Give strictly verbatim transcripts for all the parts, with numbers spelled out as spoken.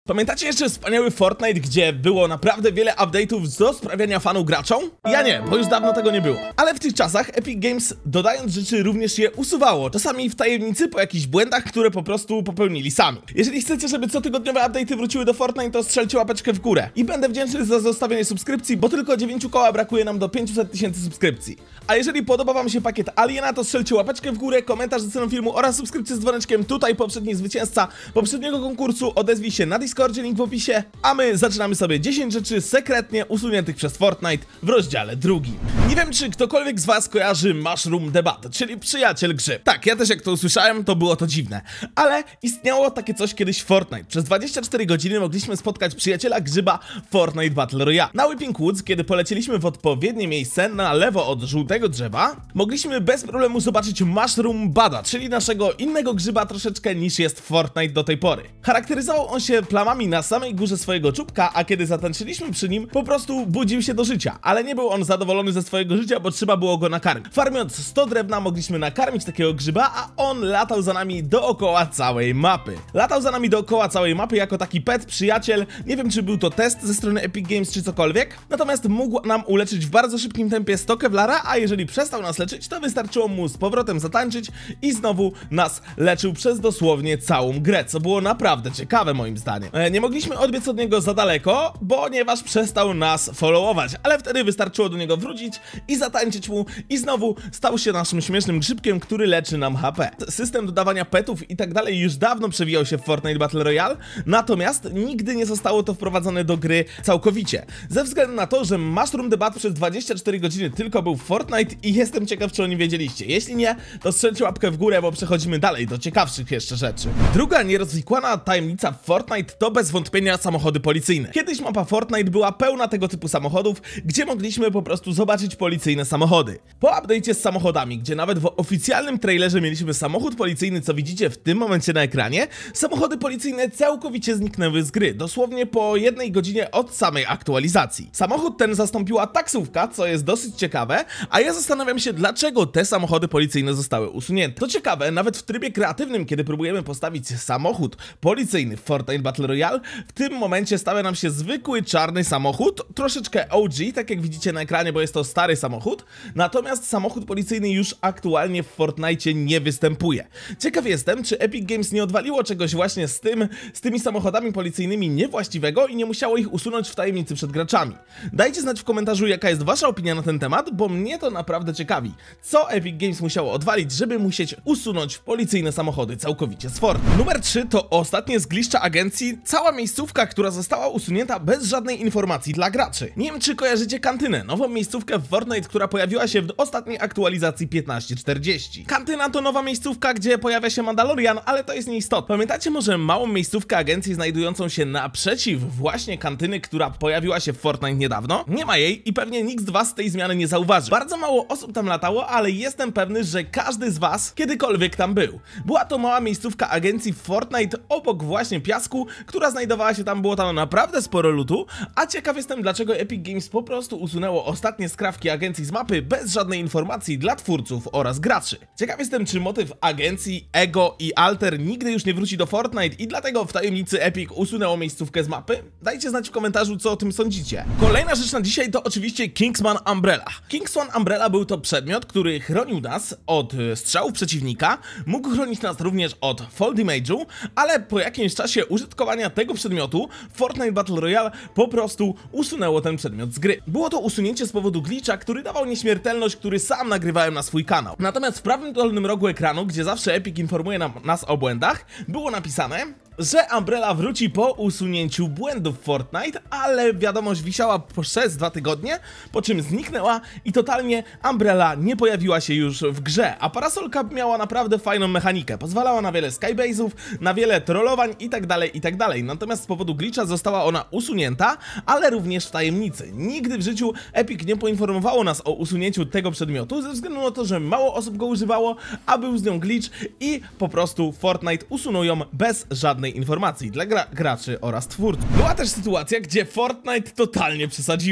Pamiętacie jeszcze wspaniały Fortnite, gdzie było naprawdę wiele update'ów do sprawiania fanu graczom? Ja nie, bo już dawno tego nie było. Ale w tych czasach Epic Games, dodając rzeczy, również je usuwało. Czasami w tajemnicy po jakichś błędach, które po prostu popełnili sami. Jeżeli chcecie, żeby cotygodniowe update'y wróciły do Fortnite, to strzelcie łapeczkę w górę. I będę wdzięczny za zostawienie subskrypcji, bo tylko dziewięciu koła brakuje nam do pięciuset tysięcy subskrypcji. A jeżeli podoba wam się pakiet Aliena, to strzelcie łapeczkę w górę, komentarz do celu filmu oraz subskrypcję z dzwoneczkiem. Tutaj poprzedni zwycięzca poprzedniego konkursu odezwij się na Discordzie, link w opisie, a my zaczynamy sobie dziesięć rzeczy sekretnie usuniętych przez Fortnite w rozdziale drugim. Nie wiem, czy ktokolwiek z was kojarzy Mushroom Debat, czyli przyjaciel grzyb. Tak, ja też jak to usłyszałem, to było to dziwne. Ale istniało takie coś kiedyś w Fortnite. Przez dwadzieścia cztery godziny mogliśmy spotkać przyjaciela grzyba Fortnite Battle Royale. Na Whipping Woods, kiedy polecieliśmy w odpowiednie miejsce na lewo od żółtego drzewa, mogliśmy bez problemu zobaczyć Mushroom Bada, czyli naszego innego grzyba troszeczkę niż jest Fortnite do tej pory. Charakteryzował on się plamami na samej górze swojego czubka, a kiedy zatańczyliśmy przy nim, po prostu budził się do życia. Ale nie był on zadowolony ze swojego życia, bo trzeba było go nakarmić. Farmiąc sto drewna mogliśmy nakarmić takiego grzyba, a on latał za nami dookoła całej mapy. Latał za nami dookoła całej mapy jako taki pet, przyjaciel. Nie wiem, czy był to test ze strony Epic Games, czy cokolwiek. Natomiast mógł nam uleczyć w bardzo szybkim tempie sto kevlara, a jeżeli przestał nas leczyć, to wystarczyło mu z powrotem zatańczyć i znowu nas leczył przez dosłownie całą grę, co było naprawdę ciekawe moim zdaniem. E, nie mogliśmy odbiec od niego za daleko, ponieważ przestał nas followować, ale wtedy wystarczyło do niego wrócić i zatańczyć mu i znowu stał się naszym śmiesznym grzybkiem, który leczy nam H P. System dodawania petów i tak dalej już dawno przewijał się w Fortnite Battle Royale, natomiast nigdy nie zostało to wprowadzone do gry całkowicie. Ze względu na to, że Mushroom Debat przez dwadzieścia cztery godziny tylko był w Fortnite i jestem ciekaw, czy o nim wiedzieliście. Jeśli nie, to strzelcie łapkę w górę, bo przechodzimy dalej do ciekawszych jeszcze rzeczy. Druga nierozwikłana tajemnica w Fortnite to bez wątpienia samochody policyjne. Kiedyś mapa Fortnite była pełna tego typu samochodów, gdzie mogliśmy po prostu zobaczyć policyjne samochody. Po update'cie z samochodami, gdzie nawet w oficjalnym trailerze mieliśmy samochód policyjny, co widzicie w tym momencie na ekranie, samochody policyjne całkowicie zniknęły z gry, dosłownie po jednej godzinie od samej aktualizacji. Samochód ten zastąpiła taksówka, co jest dosyć ciekawe, a ja zastanawiam się, dlaczego te samochody policyjne zostały usunięte. To ciekawe, nawet w trybie kreatywnym, kiedy próbujemy postawić samochód policyjny w Fortnite Battle Royale, w tym momencie stawia nam się zwykły czarny samochód, troszeczkę O G, tak jak widzicie na ekranie, bo jest to stary samochód, natomiast samochód policyjny już aktualnie w Fortnite nie występuje. Ciekaw jestem, czy Epic Games nie odwaliło czegoś właśnie z tym, z tymi samochodami policyjnymi niewłaściwego i nie musiało ich usunąć w tajemnicy przed graczami. Dajcie znać w komentarzu, jaka jest wasza opinia na ten temat, bo mnie to naprawdę ciekawi. Co Epic Games musiało odwalić, żeby musieć usunąć policyjne samochody całkowicie z Fortnite. Numer trzy to ostatnie zgliszcza agencji, cała miejscówka, która została usunięta bez żadnej informacji dla graczy. Nie wiem, czy kojarzycie Kantynę, nową miejscówkę w Fortnite, która pojawiła się w ostatniej aktualizacji piętnaście czterdzieści. Kantyna to nowa miejscówka, gdzie pojawia się Mandalorian, ale to jest nieistotne. Pamiętacie może małą miejscówkę agencji znajdującą się naprzeciw właśnie Kantyny, która pojawiła się w Fortnite niedawno? Nie ma jej i pewnie nikt z was tej zmiany nie zauważył. Bardzo mało osób tam latało, ale jestem pewny, że każdy z was kiedykolwiek tam był. Była to mała miejscówka agencji w Fortnite obok właśnie piasku, która znajdowała się tam, było tam naprawdę sporo lootu, a ciekaw jestem, dlaczego Epic Games po prostu usunęło ostatnie skrawki agencji z mapy bez żadnej informacji dla twórców oraz graczy. Ciekaw jestem, czy motyw agencji, ego i alter nigdy już nie wróci do Fortnite i dlatego w tajemnicy Epic usunęło miejscówkę z mapy? Dajcie znać w komentarzu, co o tym sądzicie. Kolejna rzecz na dzisiaj to oczywiście Kingsman Umbrella. Kingsman Umbrella był to przedmiot, który chronił nas od strzałów przeciwnika, mógł chronić nas również od fall damage'u, ale po jakimś czasie użytkowania tego przedmiotu Fortnite Battle Royale po prostu usunęło ten przedmiot z gry. Było to usunięcie z powodu glitcha, który dawał nieśmiertelność, który sam nagrywałem na swój kanał. Natomiast w prawym dolnym rogu ekranu, gdzie zawsze Epic informuje nam, nas o błędach, było napisane, że Umbrella wróci po usunięciu błędów Fortnite, ale wiadomość wisiała przez dwa tygodnie, po czym zniknęła i totalnie Umbrella nie pojawiła się już w grze, a parasolka miała naprawdę fajną mechanikę, pozwalała na wiele skybase'ów, na wiele trollowań i tak dalej, i tak dalej. Natomiast z powodu glitcha została ona usunięta, ale również w tajemnicy. Nigdy w życiu Epic nie poinformowało nas o usunięciu tego przedmiotu, ze względu na to, że mało osób go używało, a był z nią glitch i po prostu Fortnite usunął ją bez żadnej informacji dla gra graczy oraz twórców. Była też sytuacja, gdzie Fortnite totalnie przesadziło.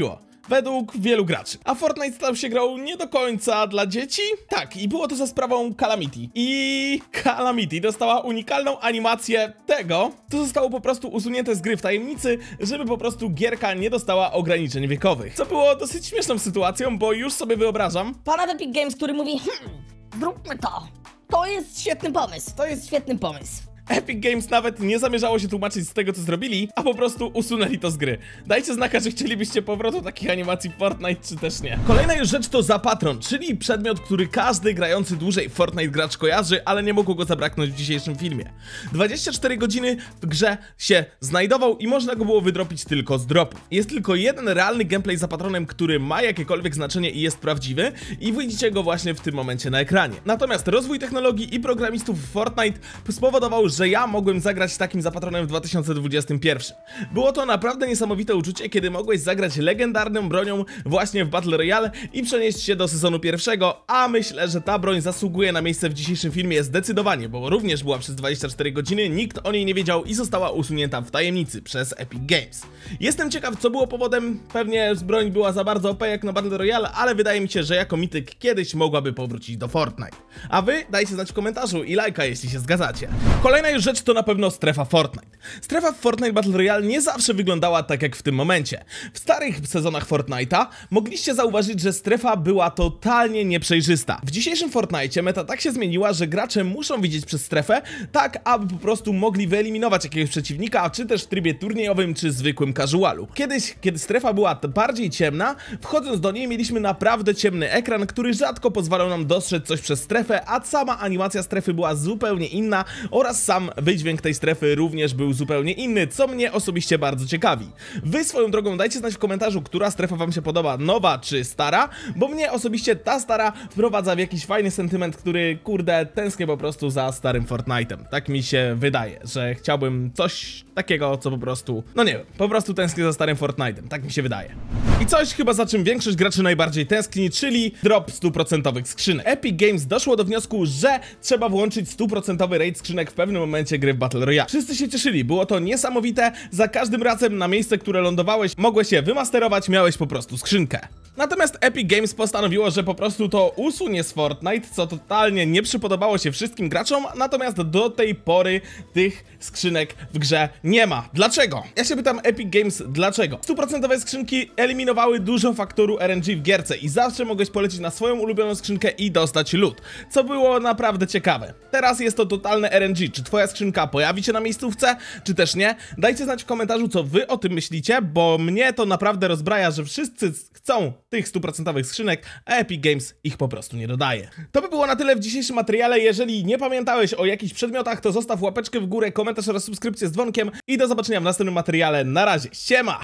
według wielu graczy. A Fortnite stał się grą nie do końca dla dzieci? Tak, i było to za sprawą Calamity. I Calamity dostała unikalną animację tego, co zostało po prostu usunięte z gry w tajemnicy, żeby po prostu gierka nie dostała ograniczeń wiekowych. Co było dosyć śmieszną sytuacją, bo już sobie wyobrażam, Pan od Epic Games, który mówi, hmm, zróbmy to. To jest świetny pomysł, to jest świetny pomysł. Epic Games nawet nie zamierzało się tłumaczyć z tego, co zrobili, a po prostu usunęli to z gry. Dajcie znaka, że chcielibyście powrotu takich animacji w Fortnite, czy też nie. Kolejna już rzecz to Zapatron, czyli przedmiot, który każdy grający dłużej w Fortnite gracz kojarzy, ale nie mogło go zabraknąć w dzisiejszym filmie. dwadzieścia cztery godziny w grze się znajdował i można go było wydropić tylko z dropów. Jest tylko jeden realny gameplay z Zapatronem, który ma jakiekolwiek znaczenie i jest prawdziwy i widzicie go właśnie w tym momencie na ekranie. Natomiast rozwój technologii i programistów w Fortnite spowodował, że że ja mogłem zagrać takim Zapatronem w dwa tysiące dwudziestym pierwszym. Było to naprawdę niesamowite uczucie, kiedy mogłeś zagrać legendarną bronią właśnie w Battle Royale i przenieść się do sezonu pierwszego, a myślę, że ta broń zasługuje na miejsce w dzisiejszym filmie zdecydowanie, bo również była przez dwadzieścia cztery godziny, nikt o niej nie wiedział i została usunięta w tajemnicy przez Epic Games. Jestem ciekaw, co było powodem, pewnie broń była za bardzo O P jak na Battle Royale, ale wydaje mi się, że jako mityk kiedyś mogłaby powrócić do Fortnite. A wy dajcie znać w komentarzu i lajka, jeśli się zgadzacie. Kolejna już rzecz to na pewno strefa Fortnite. Strefa w Fortnite Battle Royale nie zawsze wyglądała tak jak w tym momencie. W starych sezonach Fortnite'a mogliście zauważyć, że strefa była totalnie nieprzejrzysta. W dzisiejszym Fortnite'cie meta tak się zmieniła, że gracze muszą widzieć przez strefę, tak aby po prostu mogli wyeliminować jakiegoś przeciwnika, czy też w trybie turniejowym, czy zwykłym casualu. Kiedyś, kiedy strefa była bardziej ciemna, wchodząc do niej mieliśmy naprawdę ciemny ekran, który rzadko pozwalał nam dostrzec coś przez strefę, a sama animacja strefy była zupełnie inna oraz sam wydźwięk tej strefy również był zupełnie inny, co mnie osobiście bardzo ciekawi. Wy swoją drogą dajcie znać w komentarzu, która strefa wam się podoba, nowa czy stara, bo mnie osobiście ta stara wprowadza w jakiś fajny sentyment, który, kurde, tęsknię po prostu za starym Fortnite'em. Tak mi się wydaje, że chciałbym coś takiego, co po prostu, no nie wiem, po prostu tęsknię za starym Fortnite'em, tak mi się wydaje. I coś chyba za czym większość graczy najbardziej tęskni, czyli drop stuprocentowych skrzynek. Epic Games doszło do wniosku, że trzeba włączyć stuprocentowy rate skrzynek w pewnym momencie gry w Battle Royale. Wszyscy się cieszyli, było to niesamowite, za każdym razem na miejsce, które lądowałeś, mogłeś się wymasterować, miałeś po prostu skrzynkę. Natomiast Epic Games postanowiło, że po prostu to usunie z Fortnite, co totalnie nie przypodobało się wszystkim graczom, natomiast do tej pory tych skrzynek w grze nie ma. Dlaczego? Ja się pytam Epic Games, dlaczego? stuprocentowe skrzynki eliminowały dużo faktoru R N G w gierce i zawsze mogłeś polecieć na swoją ulubioną skrzynkę i dostać loot, co było naprawdę ciekawe. Teraz jest to totalne R N G. Czy twoja skrzynka pojawi się na miejscówce, czy też nie? Dajcie znać w komentarzu, co wy o tym myślicie, bo mnie to naprawdę rozbraja, że wszyscy chcą tych stuprocentowych skrzynek, a Epic Games ich po prostu nie dodaje. To by było na tyle w dzisiejszym materiale. Jeżeli nie pamiętałeś o jakichś przedmiotach, to zostaw łapeczkę w górę, komentarz oraz subskrypcję z dzwonkiem i do zobaczenia w następnym materiale. Na razie, siema!